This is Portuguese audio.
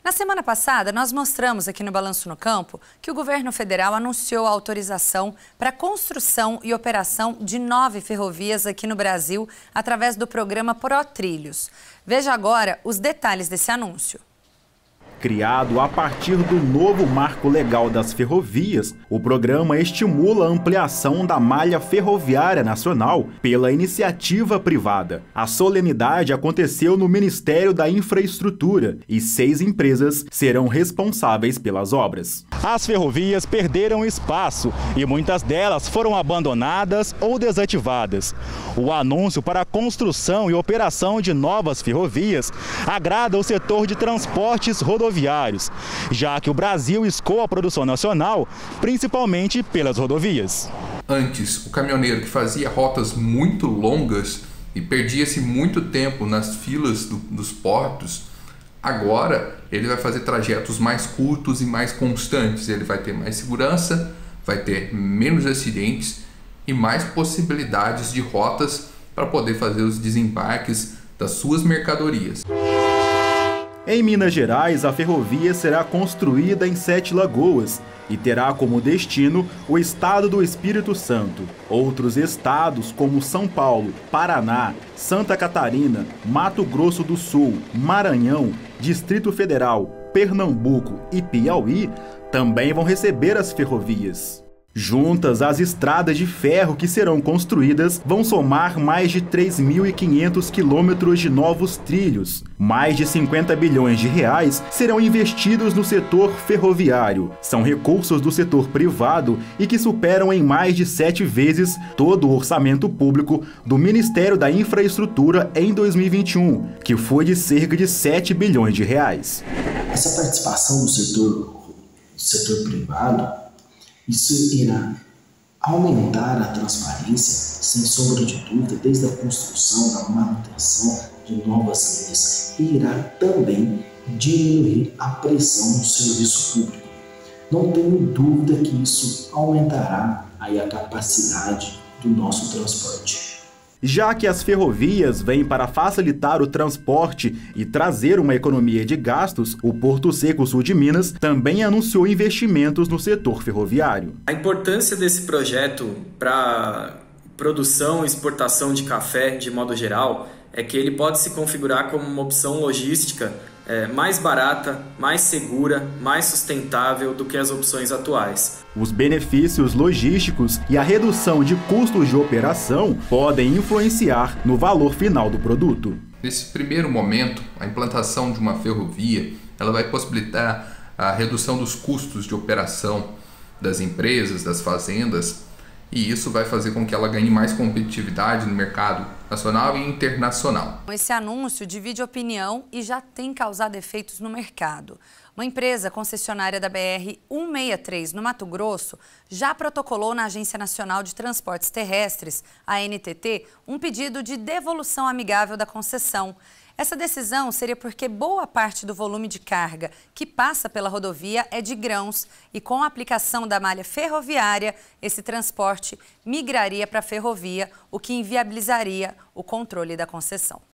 Na semana passada, nós mostramos aqui no Balanço no Campo que o governo federal anunciou a autorização para a construção e operação de 9 ferrovias aqui no Brasil através do programa ProTrilhos. Veja agora os detalhes desse anúncio. Criado a partir do novo Marco Legal das Ferrovias, o programa estimula a ampliação da malha ferroviária nacional pela iniciativa privada. A solenidade aconteceu no Ministério da Infraestrutura e 6 empresas serão responsáveis pelas obras. As ferrovias perderam espaço e muitas delas foram abandonadas ou desativadas. O anúncio para a construção e operação de novas ferrovias agrada o setor de transportes rodoviários, já que o Brasil escoa a produção nacional, principalmente pelas rodovias. Antes, o caminhoneiro que fazia rotas muito longas e perdia-se muito tempo nas filas dos portos, agora ele vai fazer trajetos mais curtos e mais constantes. Ele vai ter mais segurança, vai ter menos acidentes e mais possibilidades de rotas para poder fazer os desembarques das suas mercadorias. Em Minas Gerais, a ferrovia será construída em 7 lagoas e terá como destino o estado do Espírito Santo. Outros estados, como São Paulo, Paraná, Santa Catarina, Mato Grosso do Sul, Maranhão, Distrito Federal, Pernambuco e Piauí, também vão receber as ferrovias. Juntas, as estradas de ferro que serão construídas vão somar mais de 3.500 quilômetros de novos trilhos. Mais de 50 bilhões de reais serão investidos no setor ferroviário. São recursos do setor privado e que superam em mais de 7 vezes todo o orçamento público do Ministério da Infraestrutura em 2021, que foi de cerca de 7 bilhões de reais. Essa participação do setor privado, isso irá aumentar a transparência, sem sombra de dúvida, desde a construção, da manutenção de novas linhas, e irá também diminuir a pressão no serviço público. Não tenho dúvida que isso aumentará aí a capacidade do nosso transporte. Já que as ferrovias vêm para facilitar o transporte e trazer uma economia de gastos, o Porto Seco Sul de Minas também anunciou investimentos no setor ferroviário. A importância desse projeto para produção e exportação de café, de modo geral, é que ele pode se configurar como uma opção logística mais barata, mais segura, mais sustentável do que as opções atuais. Os benefícios logísticos e a redução de custos de operação podem influenciar no valor final do produto. Nesse primeiro momento, a implantação de uma ferrovia ela vai possibilitar a redução dos custos de operação das empresas, das fazendas, e isso vai fazer com que ela ganhe mais competitividade no mercado nacional e internacional. Esse anúncio divide opinião e já tem causado efeitos no mercado. Uma empresa concessionária da BR-163 no Mato Grosso já protocolou na Agência Nacional de Transportes Terrestres, a ANTT, um pedido de devolução amigável da concessão. Essa decisão seria porque boa parte do volume de carga que passa pela rodovia é de grãos e com a aplicação da malha ferroviária, esse transporte migraria para a ferrovia, o que inviabilizaria o controle da concessão.